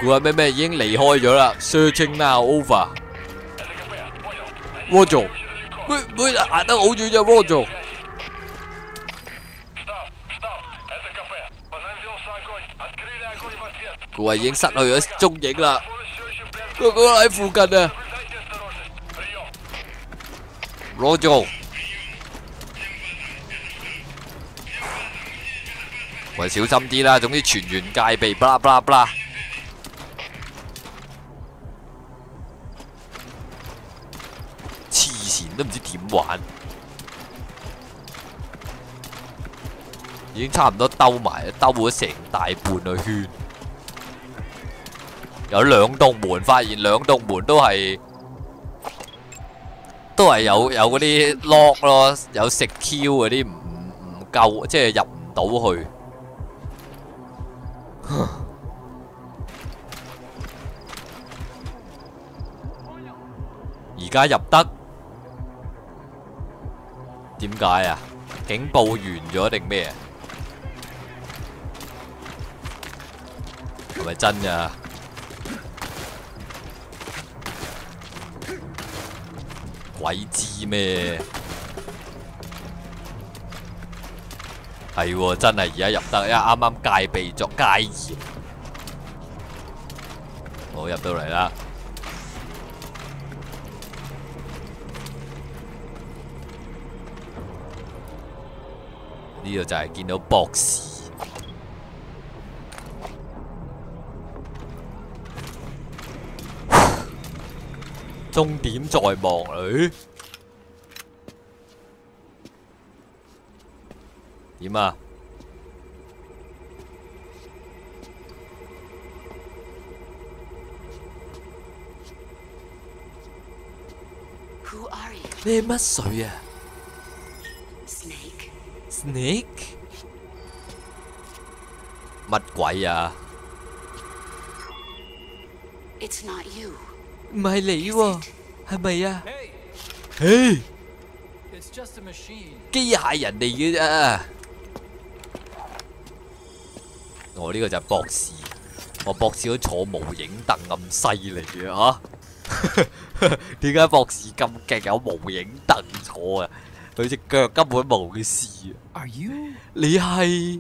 估下咩已經離開咗啦 ，searching now over。Roger， 喂，行得好遠啫 ，Roger。估下已經失去咗蹤影啦，佢喺附近啊。Roger。 喂，小心啲啦！總之全員戒備，不啦不啦不啦。黐線都唔知點玩，已經差唔多兜埋，兜咗成大半個圈。有兩棟門，發現兩棟門都係有嗰啲 lock 咯，有食 Q 嗰啲唔夠，即係入唔到去。 而家入得點解啊？警報完咗定咩？係咪真㗎？鬼知咩？係喎，真係而家入得，因為啱啱戒備作戒嚴。好，入到嚟啦。 呢度就係見到博士，終點在望。誒點啊？你係乜水啊？ Snake？ 乜鬼啊？唔係你喎，係咪啊？嘿，機械人嚟嘅啫。我呢個就係博士，我博士都坐無影凳咁犀利嘅嚇。點解博士咁勁有無影凳坐啊？ 佢隻腳根本冇事啊！你係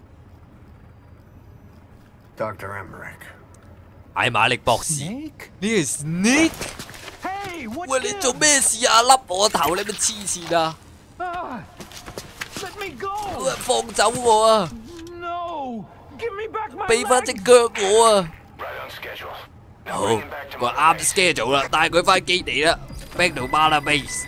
Dr. Emmerich， 艾瑪力博士，你係 Snake？ 喂，你做咩事啊？笠我頭，你咪黐線啊！喂，放走我啊！俾翻隻腳我啊！好，我啱 schedule 啦，帶佢翻基地啦 ，back to Mala Base。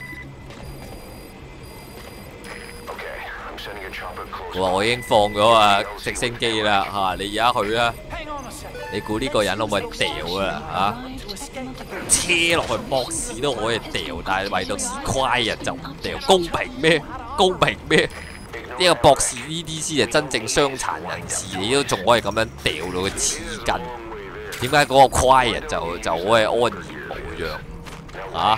我話我已經放咗啊直升機啦嚇，你而家去啦。你估呢個人可唔可以掉啊嚇？車落去博士都可以掉，但係唯獨是Quiet就唔掉，公平咩？公平咩？呢個博士呢啲先係真正傷殘人士，你都仲可以咁樣掉到佢黐筋，點解嗰個 Quiet就可以安然無恙啊？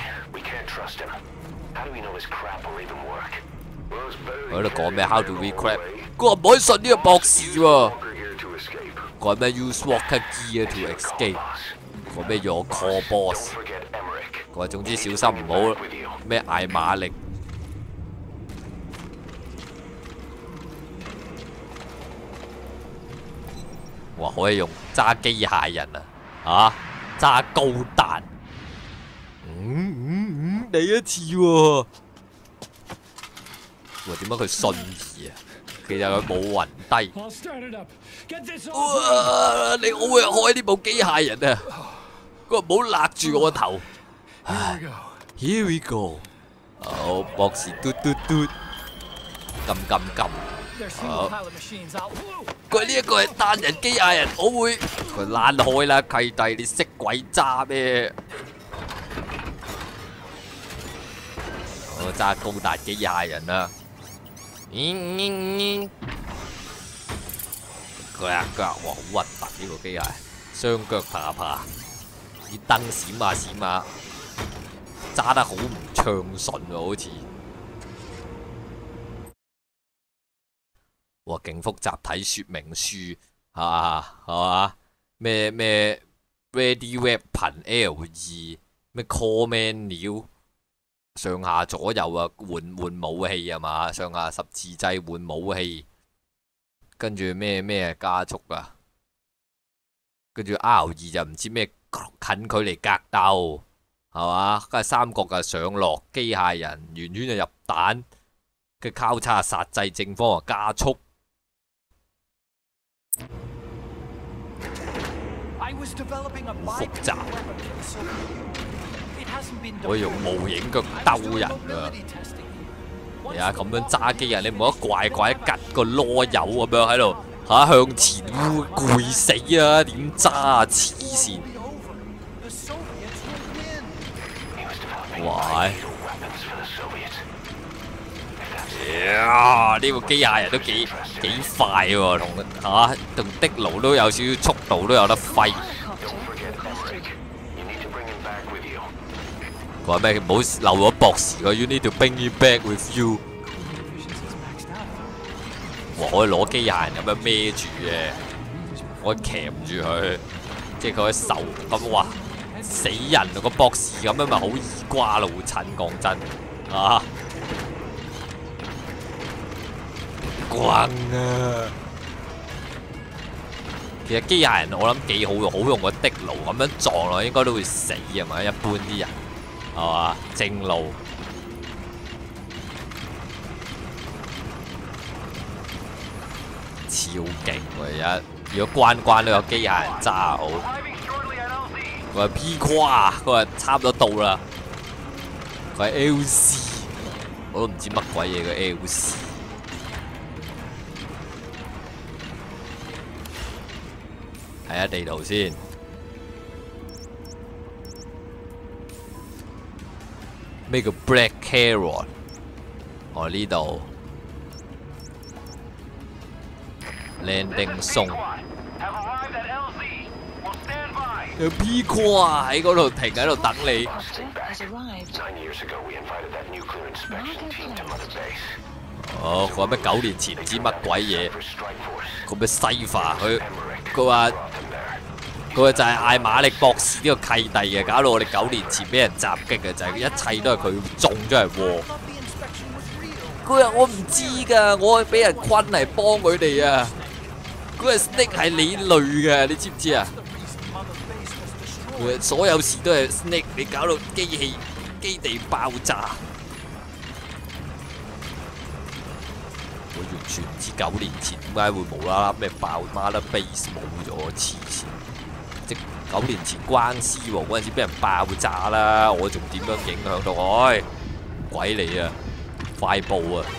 我喺度講咩 ？How do we crap？ 佢話唔可以信呢個博士喎。講咩 ？Use walker gear to escape。講咩？Your call boss。佢話總之小心唔好咩艾瑪力。哇！可以用揸機械人啊！揸高達。第一次喎。 哇！點解佢信義啊？其實佢冇暈低。哇！你好會開呢部機械人啊！佢話唔好勒住我個頭。Here we go。好，博士嘟嘟嘟，撳。好。佢呢一個係單人機械人，我會佢爛開啦，契弟，你識鬼揸咩？我揸高達機械人啊！ 腳哇好核突呢個機械，雙腳爬，啲燈閃下，揸得好唔暢順喎，好似。哇，勁複雜睇說明書係嘛？ 咩 Ready Weapon L2咩 Core Menu 上下左右啊換武器啊嘛，上下十字掣換武器，跟住咩加速啊，跟住 R2就唔知咩近距離格鬥係嘛，跟住三角就上落機械人，圓圈就入彈，跟住交叉殺制正方就加速。複雜，我用無影腳兜人啊！係啊，咁樣揸機人，你唔好怪吉個囉柚咁樣喺度向前攰死啊！點揸啊？黐線！喂！呢個機械人都幾快喎，同的奴都有少少速度，都有得揮。話咩？唔好漏咗博士個 You need to bring me back with you。我可以攞機械人咁樣孭住嘅，我可以鉗住佢，即係佢可以受咁哇死人個博士咁樣咪好易瓜老襯，講真啊！轟啊！其實機械人我諗幾好用，好用過的奴咁樣撞落應該都會死啊嘛，一般啲人係嘛？正路超勁喎！而家如果關都有機械人揸好。佢話 P 跨，佢話差唔多到啦。佢係 LC， 我都唔知乜鬼嘢嘅 LC。睇下地圖先。咩叫 Black Carrot？ 哦，呢度 landing zone。有 P 跨喺嗰度停喺度等你。哦，佢話咩9年前唔知乜鬼嘢，佢咩西化佢話就係艾馬力博士呢個契弟嘅，搞到我哋9年前俾人襲擊嘅，就係一切都係佢中咗嚟禍。佢話我唔知㗎，我俾人困嚟幫佢哋啊。佢話 Snake 係你類嘅，你知唔知啊？所有事都係 Snake， 你搞到基地爆炸。我完全唔知9年前點解會無啦啦咩爆Mother Base冇咗，黐線！即9年前關師喎，嗰陣時俾人爆炸啦，我仲點樣影響到？唉，鬼你啊！快步啊！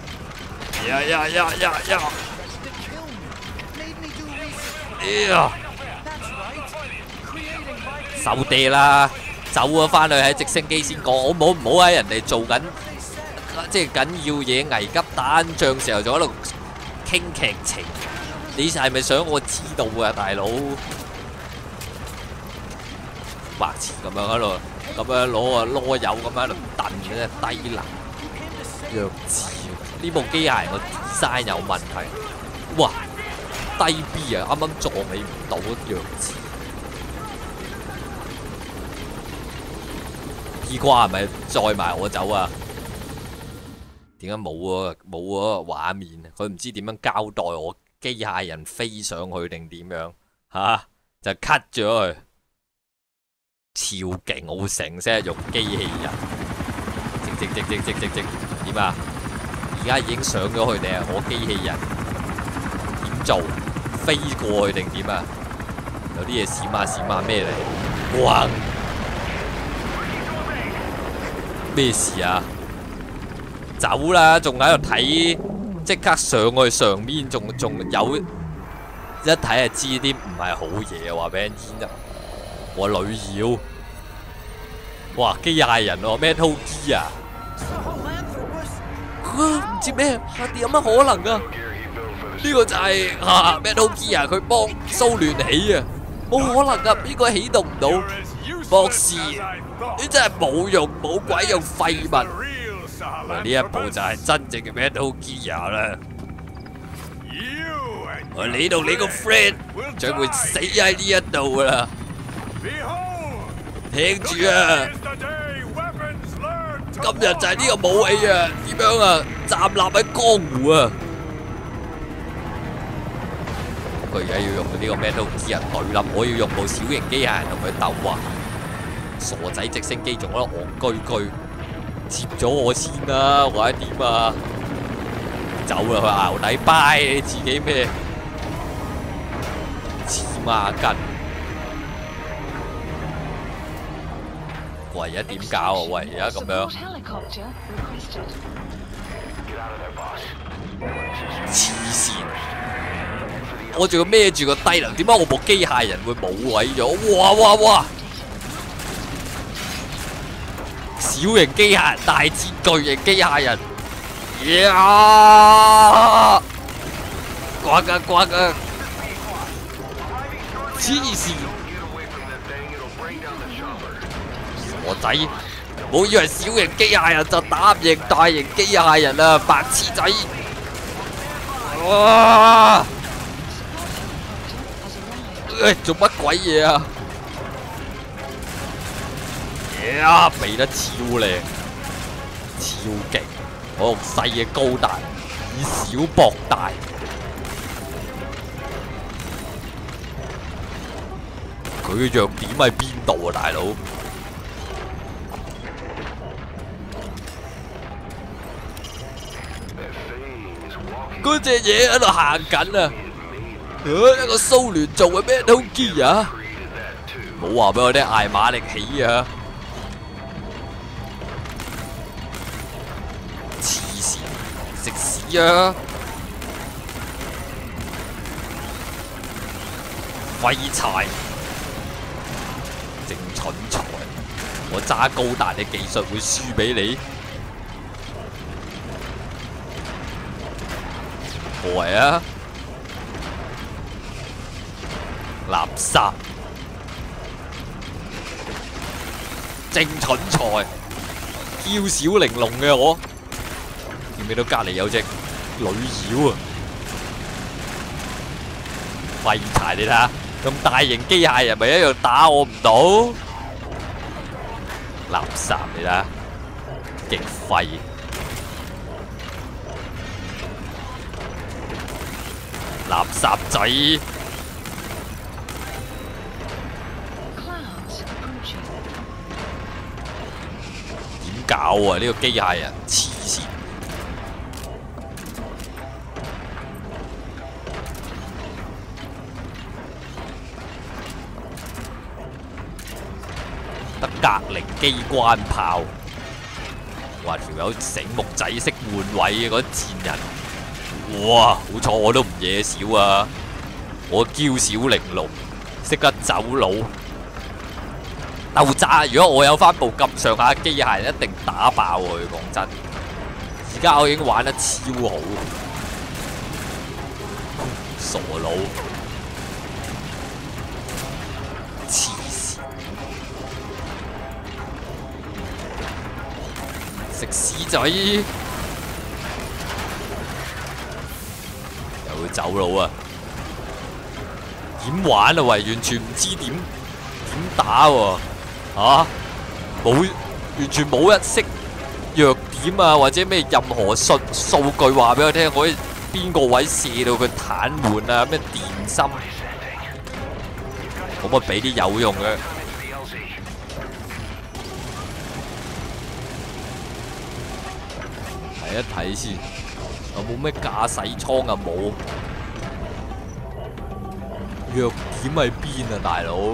手地啦，走咗翻去喺直升機先講，好唔好喺人哋做緊即係緊要嘢危急打緊仗時候，就喺度傾劇情。你係咪想我知道啊，大佬？白痴咁樣喺度，咁樣攞個囉柚咁喺度燉嘅啫，低能弱智。呢部機械人個 design 有問題。哇，低 B 啊，啱啱撞你唔到，弱智。P 瓜係咪載埋我走啊？點解冇嗰個畫面？佢唔知點樣交代我機械人飛上去定點樣嚇？就 cut 咗佢，超勁！我會成世用機器人，直點啊？而家已經上咗去定係我機器人點做？飛過去定點啊？有啲嘢閃下咩嚟？哇！咩事啊？走啦！仲喺度睇，即刻上去上面，仲有一睇就知啲唔係好嘢，話俾人知啊！我女妖，哇！機械人喎，Metal Gear啊！唔知咩？有乜可能啊？呢個就係Metal Gear啊！佢幫蘇聯起啊！冇可能噶，呢個起動唔到。博士，你真係冇用，冇鬼用廢物。呢一部就係真正嘅 Metal Gear 啦。 你同你個 friend 將會死喺呢一度噶啦。聽住啊！今日就係呢個武器啊，點樣啊？站立喺江湖啊！佢而家要用呢個咩都唔知啊，對冧我要用部小型機械人同佢鬥啊！傻仔直升機仲喺度戇居居，接咗我先啦，或者點啊？走啦，去淆底拜你自己咩？黐孖筋！喂，而家點搞啊？喂，而家咁樣，黐線！我仲要孭住個低能，點解我部機械人會冇位咗？哇哇哇！小型機械人大戰巨型機械人，呀！呱啊呱啊！黐線！傻仔，唔好以為小型機械人就打唔贏大型機械人啊！白痴仔！哇！做乜鬼嘢啊？呀，避得超靚，超勁！我用細嘅高達，以小博大。佢嘅弱點喺邊度啊，大佬？嗰隻嘢喺度行緊啊！一個蘇聯做嘅咩通機啊！冇話俾我聽艾馬力起啊！黐線，食屎啊！廢柴，正蠢材！我揸高達嘅技術會輸俾你？何謂啊！垃圾，正蠢材，嬌小玲瓏嘅我，見唔見到隔離有隻女妖啊？廢柴，你睇下，咁大型機械人咪一樣打我唔到？垃圾，你睇下，極廢，垃圾仔。搞啊！呢個機械人黐線，得格靈機關炮，話條友醒目仔識換位嘅嗰啲賤人，哇！好彩我都唔嘢少啊，我嬌小玲瓏，識得走佬。鬥渣！如果我有翻部咁上下嘅機械人，一定打爆佢。講真，而家我已經玩得超好，傻佬，黐線，食屎仔，又會走佬啊！點玩啊？喂，完全唔知點打喎！嚇，冇完全冇一識弱點啊，或者咩任何數據話俾我聽，可以邊個位射到佢癱瘓啊？咩電心，可唔可以俾啲有用嘅？睇一睇先，有冇咩駕駛艙啊？冇，弱點喺邊啊，大佬？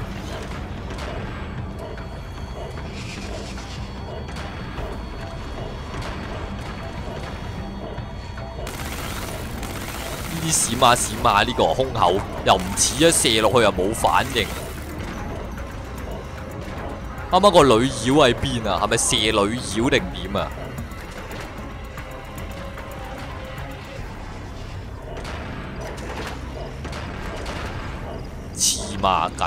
閃下閃下，呢個胸口又唔似啊，射落去又冇反應。啱啱個女妖喺邊啊？係咪射女妖定點啊？黐孖筋！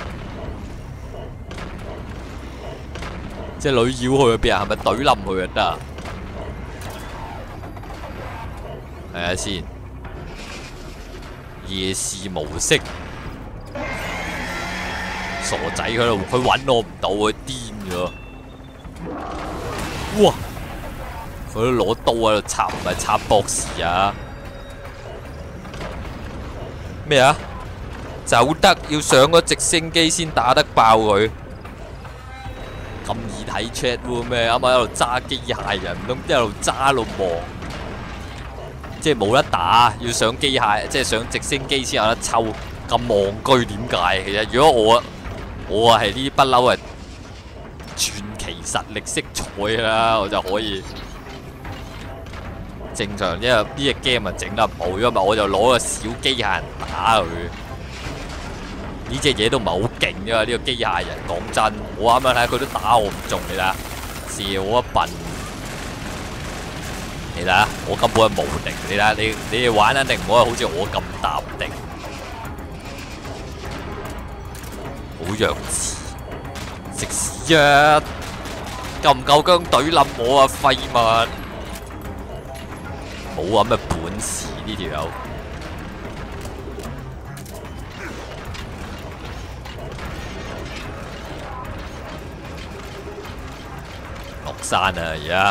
隻女妖去咗邊啊？係咪懟冧佢就得啊？睇下先。 夜視模式，傻仔佢度，佢揾我唔到，佢癲咗。哇！佢都攞刀喺度插，唔係插博士啊！咩啊？走得要上個直升機先打得爆佢。咁易睇 chat 喎咩？啱啱喺度揸機械人，唔通一路揸一路望？即係冇得打，要上機械，即係上直升機先有得抽。咁戇居點解？其實如果我係呢啲不嬲係傳奇實力色彩啦，我就可以正常，因為呢隻 game 啊整得唔好，因為我就攞個小機械人打佢。呢隻嘢都唔係好勁㗎，呢個機械人講真，我啱啱睇佢都打我唔中，你睇下，射我一笨。你睇下，我根本係無敵。你睇下，你哋玩肯定唔可以好似我咁淡定，好弱智，食屎啊！夠唔夠薑懟冧我啊，廢物！冇咁嘅本事呢條友。落山啊！而家。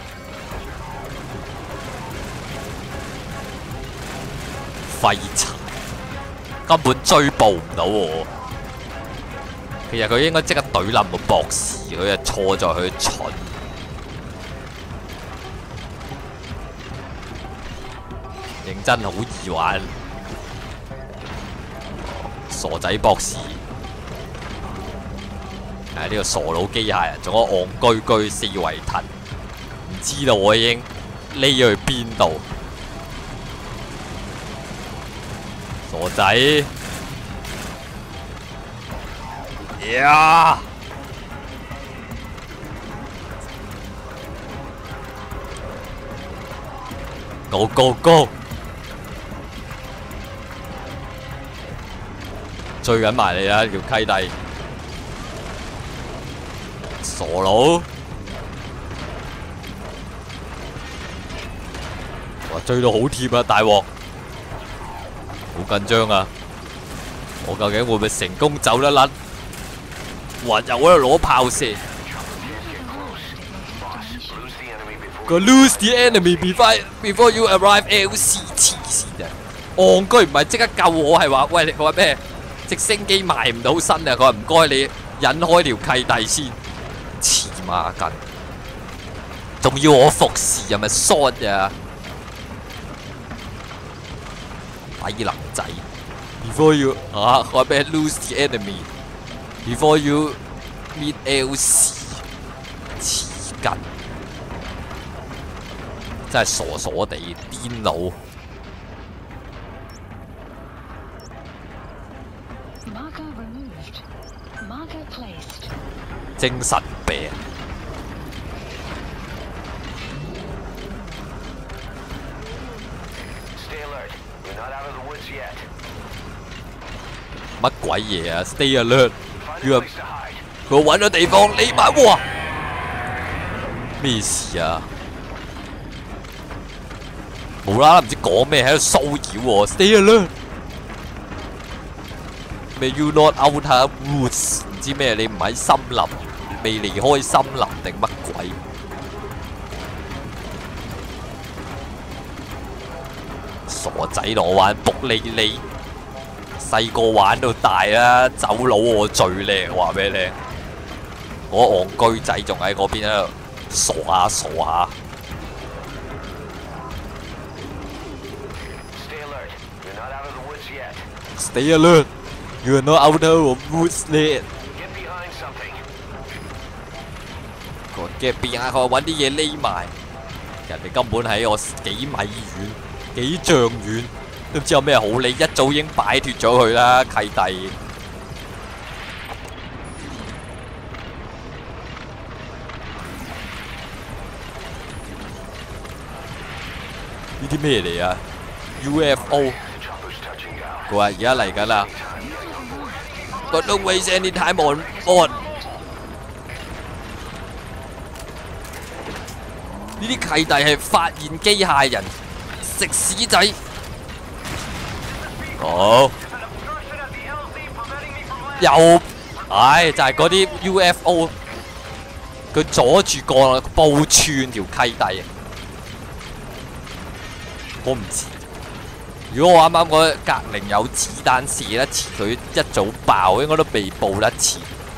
廢柴，根本追捕唔到我。其實佢應該即刻懟冧個博士，佢就錯在佢蠢。認真好易玩，傻仔博士。呢個傻佬機械人，仲有戇居居四圍騰，唔知道我已經匿咗去邊度。傻仔，呀！Go go go！ 追緊埋你啊，條契弟，傻佬！哇，追到好貼啊，大鑊！好緊張啊！我究竟會唔會成功走得甩？哇！又喺度攞炮射。個 lose the enemy before you arrive LC 黐線啊！戇居唔係即刻救我，係話喂，你話咩？直升機埋唔到身啊！佢話唔該你引開條契弟先，黐孖筋，仲要我服侍係咪 short 啊？低能仔 ！Before you 我俾 lose the enemy before you meet LC 黐筋，真係傻傻地癲佬。精神病。乜鬼嘢啊 ？Stay alert！ 佢揾咗地方匿埋，哇！咩事啊？無啦啦唔知講咩喺度騷擾我 ，Stay alert！ May you not outer woods？ 唔知咩？你唔喺森林，未離開森林定乜鬼？傻仔同我玩卜哩哩。細個玩到大啦，走佬我最叻，話俾你聽。我戇居仔仲喺嗰邊喺度傻下傻下。Stay alert, you're not out of woods yet. Get behind， 佢話揾啲嘢匿埋，人哋根本喺我幾米遠、幾丈遠。都唔知有咩好理，一早已經擺脱咗佢啦，契弟。呢啲咩嚟啊 ？UFO。佢話而家嚟緊啦。But don't waste any time on board。呢啲契弟係發現機械人，食屎仔。 好，又，唉，就係嗰啲 UFO， 佢阻住個報串條契弟。我唔知，如果我啱啱嗰格靈有子彈射得切，佢一早爆，應該都被報得切。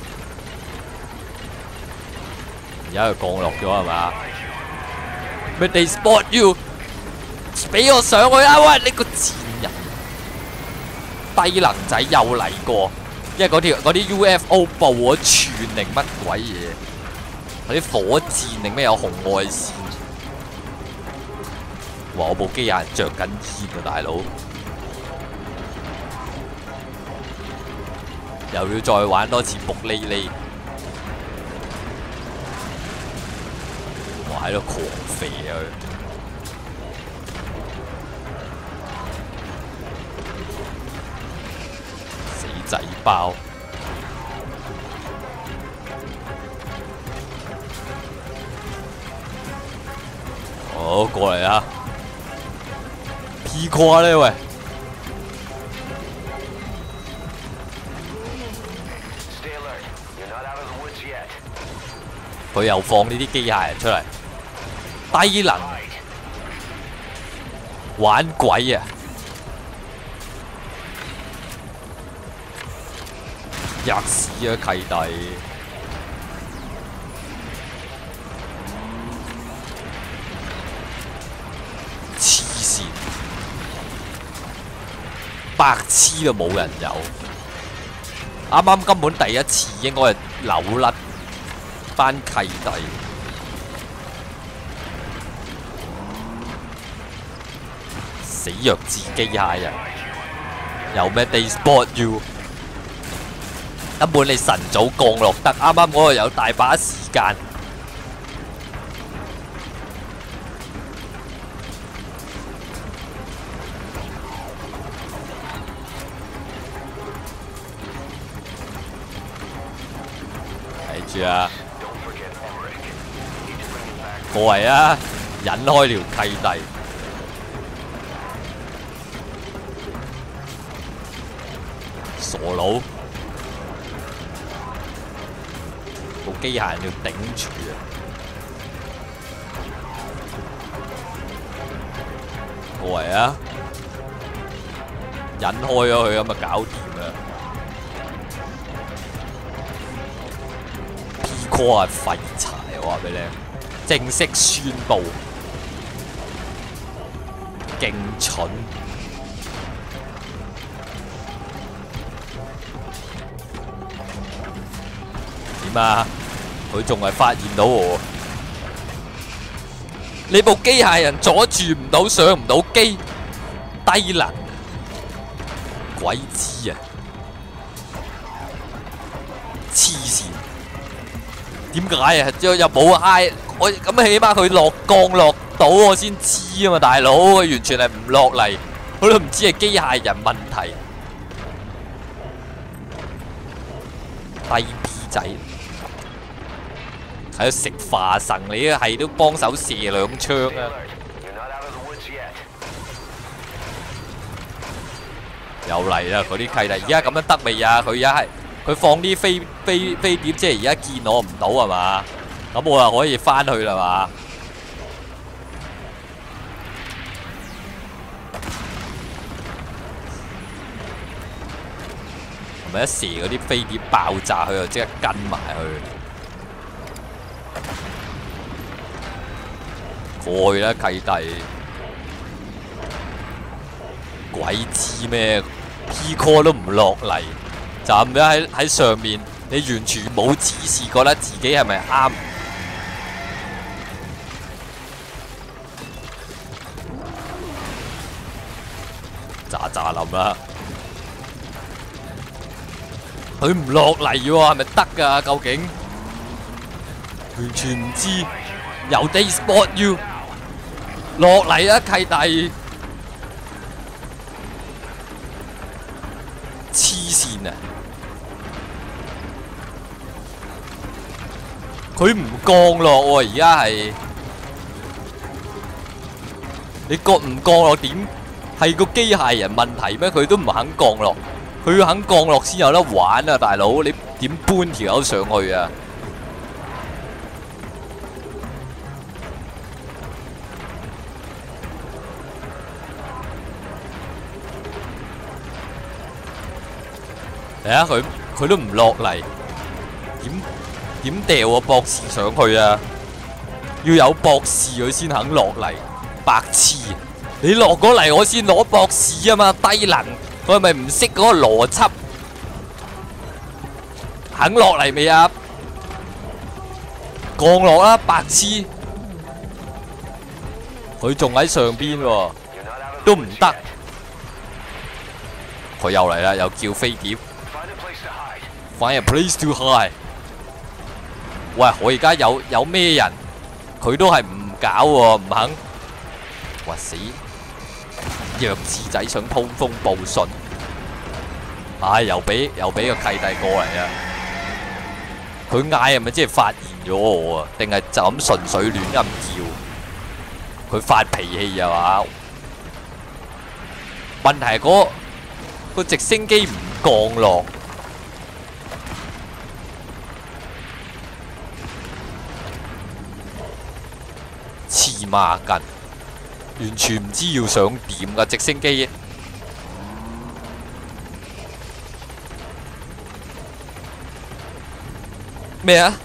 而家佢降落咗係嘛？咩 ？They spot you！ 俾我上去啊！喂，你個賤人！低能仔又嚟過，因為嗰啲 UFO 報咗串定乜鬼嘢？嗰啲火箭定咩有紅外線？哇！我部機有人着緊煙啊，大佬！又要再玩多次木哩哩。哇！喺度狂肥啊佢！仔包，好過嚟啊 ！P 跨咧喂，佢又放呢啲機械人出嚟，低能，玩鬼啊！吔屎啊契弟！黐線，白痴都冇人有。啱啱根本第一次應該係扭甩班契弟。死弱智機械人，有咩 They spot you？根本你晨早降落得，啱啱嗰個有大把時間。睇住啊！過嚟啊！引開條契弟。傻佬！部機械人要頂住啊！過嚟啊！引開咗佢咁就搞掂啦。P-Core 係廢柴，我話俾你聽，正式宣佈，勁蠢。點啊？佢仲係發現到我，你部機械人阻住唔到，上唔到機，低能，鬼知啊！黐線，點解啊？又冇嗌我咁，起碼佢降落到我先知啊嘛，大佬，佢完全係唔落嚟，我都唔知係機械人問題，低 P 仔。喺度食花生，你係都幫手射兩槍啊！又嚟啦，嗰啲契弟，而家咁樣得未啊？佢而家係佢放啲飛碟，即係而家見我唔到係嘛？咁我又可以翻去啦嘛？係咪一射嗰啲飛碟爆炸，佢就即刻跟埋去？過去啦，契弟！鬼知咩 ？P-Core 都唔落嚟，就咁樣喺上面，你完全冇指示，覺得自己係咪啱？咋咋冧啦！佢唔落嚟喎，係咪得㗎？究竟完全唔知。由 They spot you 落嚟啊，契弟！黐線啊！佢唔降落喎，而家係你唔降落點係個機械人問題咩？佢都唔肯降落，佢要肯降落先有得玩啊！大佬，你點搬條友上去啊？嚟啊！佢都唔落嚟，點掉個博士上去啊？要有博士佢先肯落嚟，白痴！你落過嚟我先攞博士啊嘛，低能！佢係咪唔識嗰個邏輯？肯落嚟未啊？降落啦，白痴！佢仲喺上邊喎，都唔得。佢又嚟啦，又叫飛碟。Find a place to hide。喂，我而家有咩人？佢都係唔搞喎，唔肯。哇死！弱智仔想通風報信，唉，又俾個契弟過嚟啊！佢嗌係咪即係發現咗我啊？定係就咁純粹亂咁叫？佢發脾氣啊嘛？問題係個直升機唔降落。黐孖筋，完全唔知要想點噶直升機。咩啊？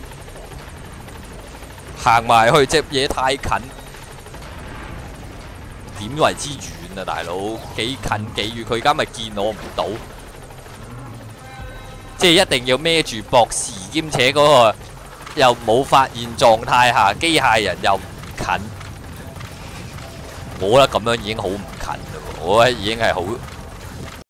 行埋去隻嘢太近，點為之遠啊，大佬？幾近幾遠？佢而家咪見我唔到，即係一定要孭住博士，兼且嗰個又冇發現狀態下，機械人又唔近。我覺得咁樣已經好唔近啦，我覺得已經係好